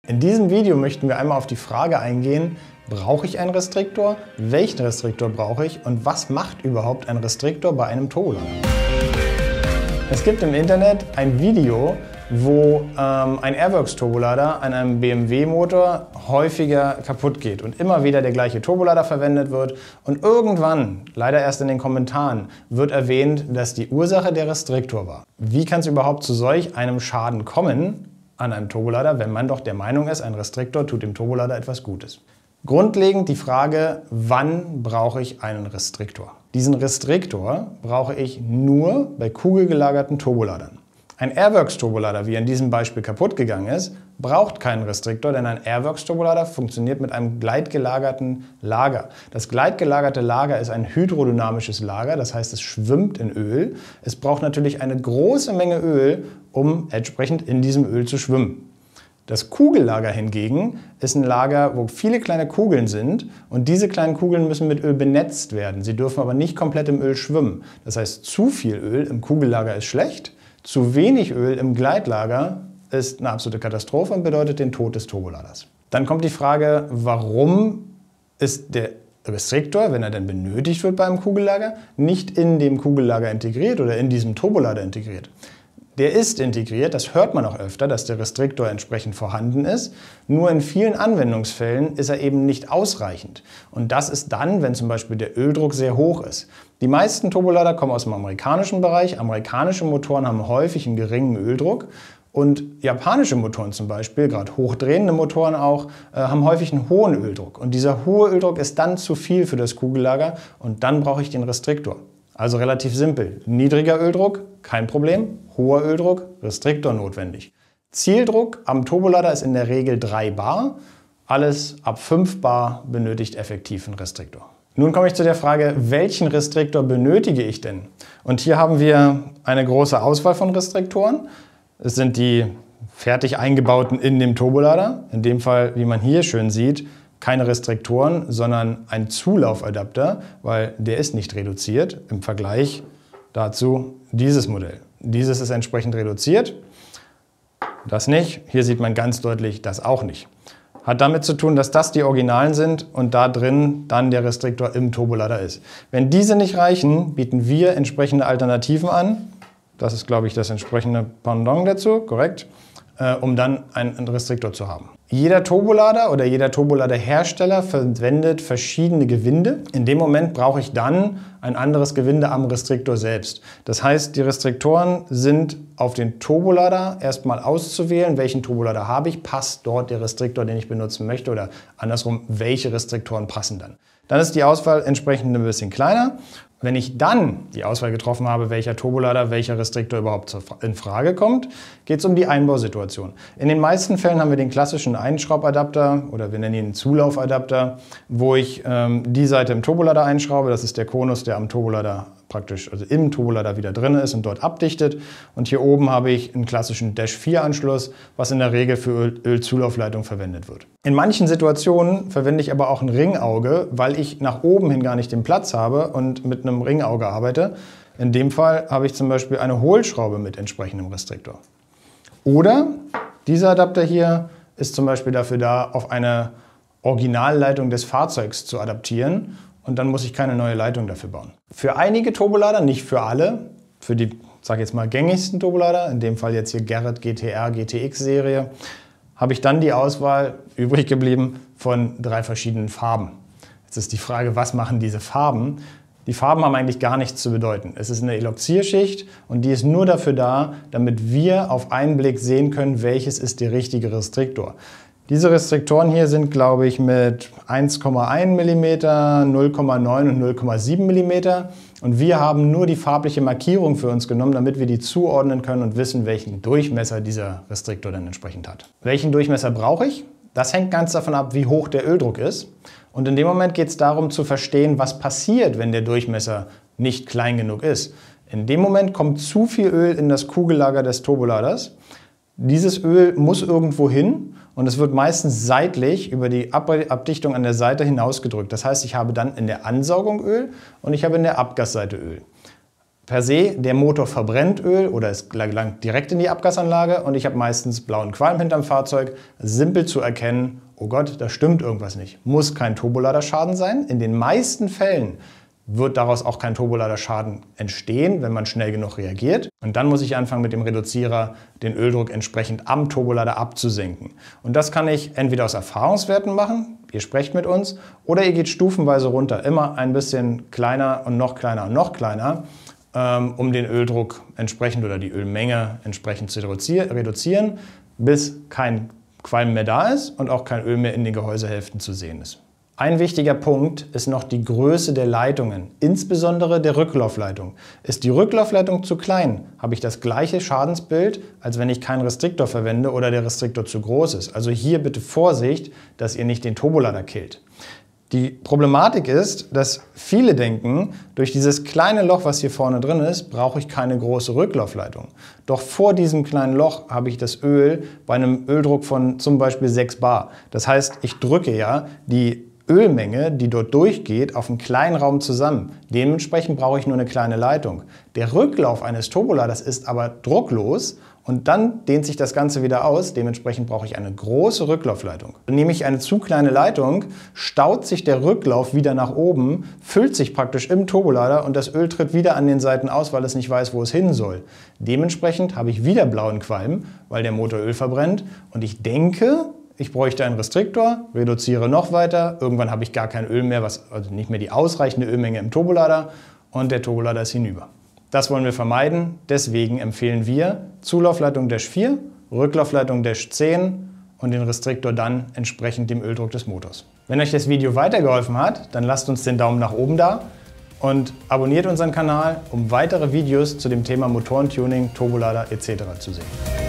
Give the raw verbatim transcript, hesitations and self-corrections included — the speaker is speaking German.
In diesem Video möchten wir einmal auf die Frage eingehen, brauche ich einen Restriktor, welchen Restriktor brauche ich und was macht überhaupt ein Restriktor bei einem Turbolader? Es gibt im Internet ein Video, wo ähm, ein Airworks Turbolader an einem B M W-Motor häufiger kaputt geht und immer wieder der gleiche Turbolader verwendet wird und irgendwann, leider erst in den Kommentaren, wird erwähnt, dass die Ursache der Restriktor war. Wie kann es überhaupt zu solch einem Schaden kommen an einem Turbolader, wenn man doch der Meinung ist, ein Restriktor tut dem Turbolader etwas Gutes? Grundlegend die Frage, wann brauche ich einen Restriktor? Diesen Restriktor brauche ich nur bei kugelgelagerten Turboladern. Ein Airworks Turbolader, wie in diesem Beispiel kaputt gegangen ist, braucht keinen Restriktor, denn ein Airworks Turbolader funktioniert mit einem gleitgelagerten Lager. Das gleitgelagerte Lager ist ein hydrodynamisches Lager, das heißt, es schwimmt in Öl. Es braucht natürlich eine große Menge Öl, um entsprechend in diesem Öl zu schwimmen. Das Kugellager hingegen ist ein Lager, wo viele kleine Kugeln sind und diese kleinen Kugeln müssen mit Öl benetzt werden. Sie dürfen aber nicht komplett im Öl schwimmen. Das heißt, zu viel Öl im Kugellager ist schlecht, zu wenig Öl im Gleitlager ist eine absolute Katastrophe und bedeutet den Tod des Turboladers. Dann kommt die Frage, warum ist der Restriktor, wenn er denn benötigt wird beim Kugellager, nicht in dem Kugellager integriert oder in diesem Turbolader integriert? Der ist integriert, das hört man auch öfter, dass der Restriktor entsprechend vorhanden ist. Nur in vielen Anwendungsfällen ist er eben nicht ausreichend. Und das ist dann, wenn zum Beispiel der Öldruck sehr hoch ist. Die meisten Turbolader kommen aus dem amerikanischen Bereich. Amerikanische Motoren haben häufig einen geringen Öldruck. Und japanische Motoren zum Beispiel, gerade hochdrehende Motoren auch, äh, haben häufig einen hohen Öldruck. Und dieser hohe Öldruck ist dann zu viel für das Kugellager und dann brauche ich den Restriktor. Also relativ simpel. Niedriger Öldruck, kein Problem. Hoher Öldruck, Restriktor notwendig. Zieldruck am Turbolader ist in der Regel drei Bar. Alles ab fünf Bar benötigt effektiv einen Restriktor. Nun komme ich zu der Frage, welchen Restriktor benötige ich denn? Und hier haben wir eine große Auswahl von Restriktoren. Es sind die fertig eingebauten in dem Turbolader. In dem Fall, wie man hier schön sieht, keine Restriktoren, sondern ein Zulaufadapter, weil der ist nicht reduziert. Im Vergleich dazu dieses Modell. Dieses ist entsprechend reduziert, das nicht. Hier sieht man ganz deutlich, das auch nicht. Hat damit zu tun, dass das die Originalen sind und da drin dann der Restriktor im Turbolader ist. Wenn diese nicht reichen, bieten wir entsprechende Alternativen an. Das ist, glaube ich, das entsprechende Pendant dazu, korrekt, äh, um dann einen Restriktor zu haben. Jeder Turbolader oder jeder Turboladerhersteller verwendet verschiedene Gewinde. In dem Moment brauche ich dann ein anderes Gewinde am Restriktor selbst. Das heißt, die Restriktoren sind auf den Turbolader erstmal auszuwählen, welchen Turbolader habe ich, passt dort der Restriktor, den ich benutzen möchte oder andersrum, welche Restriktoren passen dann. Dann ist die Auswahl entsprechend ein bisschen kleiner. Wenn ich dann die Auswahl getroffen habe, welcher Turbolader, welcher Restriktor überhaupt in Frage kommt, geht es um die Einbausituation. In den meisten Fällen haben wir den klassischen Einschraubadapter oder wir nennen ihn Zulaufadapter, wo ich ähm, die Seite im Turbolader einschraube. Das ist der Konus, der am Turbolader praktisch, also im Turbolader wieder drin ist und dort abdichtet. Und hier oben habe ich einen klassischen Dash vier Anschluss, was in der Regel für Öl Ölzulaufleitung verwendet wird. In manchen Situationen verwende ich aber auch ein Ringauge, weil ich nach oben hin gar nicht den Platz habe und mit einem Ringauge arbeite. In dem Fall habe ich zum Beispiel eine Hohlschraube mit entsprechendem Restriktor. Oder dieser Adapter hier ist zum Beispiel dafür da, auf eine Originalleitung des Fahrzeugs zu adaptieren. Und dann muss ich keine neue Leitung dafür bauen. Für einige Turbolader, nicht für alle, für die, sage ich jetzt mal, gängigsten Turbolader, in dem Fall jetzt hier Garrett G T R, G T X Serie, habe ich dann die Auswahl übrig geblieben von drei verschiedenen Farben. Jetzt ist die Frage, was machen diese Farben? Die Farben haben eigentlich gar nichts zu bedeuten. Es ist eine Eloxierschicht und die ist nur dafür da, damit wir auf einen Blick sehen können, welches ist der richtige Restriktor. Diese Restriktoren hier sind, glaube ich, mit eins Komma eins Millimeter, null Komma neun und null Komma sieben Millimeter. Und wir haben nur die farbliche Markierung für uns genommen, damit wir die zuordnen können und wissen, welchen Durchmesser dieser Restriktor dann entsprechend hat. Welchen Durchmesser brauche ich? Das hängt ganz davon ab, wie hoch der Öldruck ist. Und in dem Moment geht es darum zu verstehen, was passiert, wenn der Durchmesser nicht klein genug ist. In dem Moment kommt zu viel Öl in das Kugellager des Turboladers. Dieses Öl muss irgendwo hin. Und es wird meistens seitlich über die Abdichtung an der Seite hinausgedrückt. Das heißt, ich habe dann in der Ansaugung Öl und ich habe in der Abgasseite Öl. per se, der Motor verbrennt Öl oder es gelangt direkt in die Abgasanlage und ich habe meistens blauen Qualm hinterm Fahrzeug. Simpel zu erkennen, oh Gott, da stimmt irgendwas nicht. Muss kein Turboladerschaden sein. In den meisten Fällen wird daraus auch kein Turboladerschaden entstehen, wenn man schnell genug reagiert. Und dann muss ich anfangen, mit dem Reduzierer den Öldruck entsprechend am Turbolader abzusenken. Und das kann ich entweder aus Erfahrungswerten machen, ihr sprecht mit uns, oder ihr geht stufenweise runter, immer ein bisschen kleiner und noch kleiner und noch kleiner, um den Öldruck entsprechend oder die Ölmenge entsprechend zu reduzieren, bis kein Qualm mehr da ist und auch kein Öl mehr in den Gehäusehälften zu sehen ist. Ein wichtiger Punkt ist noch die Größe der Leitungen, insbesondere der Rücklaufleitung. Ist die Rücklaufleitung zu klein, habe ich das gleiche Schadensbild, als wenn ich keinen Restriktor verwende oder der Restriktor zu groß ist. Also hier bitte Vorsicht, dass ihr nicht den Turbolader killt. Die Problematik ist, dass viele denken, durch dieses kleine Loch, was hier vorne drin ist, brauche ich keine große Rücklaufleitung. Doch vor diesem kleinen Loch habe ich das Öl bei einem Öldruck von zum Beispiel sechs Bar. Das heißt, ich drücke ja die Ölmenge, die dort durchgeht, auf einen kleinen Raum zusammen. Dementsprechend brauche ich nur eine kleine Leitung. Der Rücklauf eines Turboladers ist aber drucklos und dann dehnt sich das Ganze wieder aus. Dementsprechend brauche ich eine große Rücklaufleitung. Nehme ich eine zu kleine Leitung, staut sich der Rücklauf wieder nach oben, füllt sich praktisch im Turbolader und das Öl tritt wieder an den Seiten aus, weil es nicht weiß, wo es hin soll. Dementsprechend habe ich wieder blauen Qualm, weil der Motor Öl verbrennt und ich denke, ich bräuchte einen Restriktor, reduziere noch weiter, irgendwann habe ich gar kein Öl mehr, was, also nicht mehr die ausreichende Ölmenge im Turbolader und der Turbolader ist hinüber. Das wollen wir vermeiden, deswegen empfehlen wir Zulaufleitung Dash vier, Rücklaufleitung Dash zehn und den Restriktor dann entsprechend dem Öldruck des Motors. Wenn euch das Video weitergeholfen hat, dann lasst uns den Daumen nach oben da und abonniert unseren Kanal, um weitere Videos zu dem Thema Motorentuning, Turbolader et cetera zu sehen.